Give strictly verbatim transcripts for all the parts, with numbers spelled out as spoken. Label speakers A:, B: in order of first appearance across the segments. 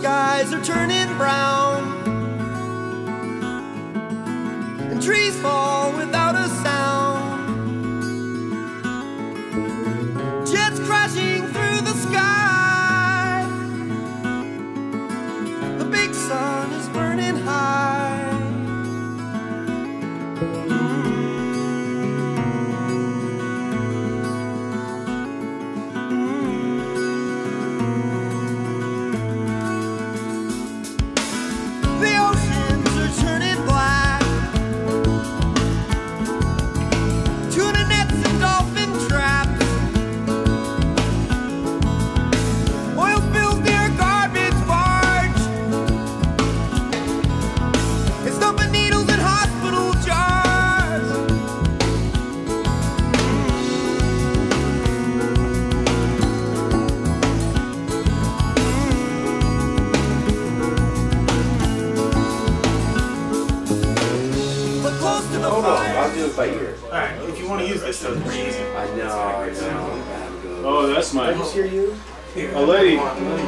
A: skies are turning brown, and trees fall without a sound. Jets crashing through the sky. The big sun is burning high. The oceans are turning black. Tuna nets and dolphin traps. Oil spills near a garbage barge. It's dumping needles in hospital jars. Look close to the
B: Hold on,
A: fire.
B: I'll do it by ear.
C: Alright, if you want to use this, so it's pretty easy.
B: I know, I know.
D: Oh, that's
B: Did I
D: mine.
B: just hear you?
D: A lady.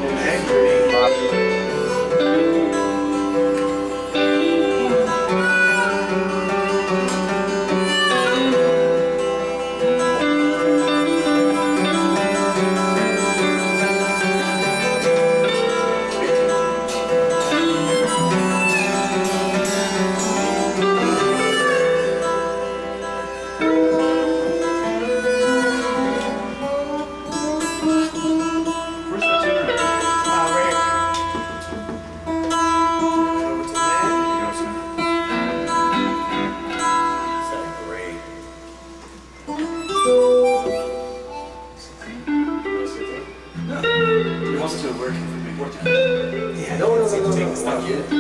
D: Where's the tuna?
C: Uh, right
B: Over to the man.
C: Is that great?
B: No.
C: He wants to work. Work.
B: Yeah, no, no, no, no, no. Not yet.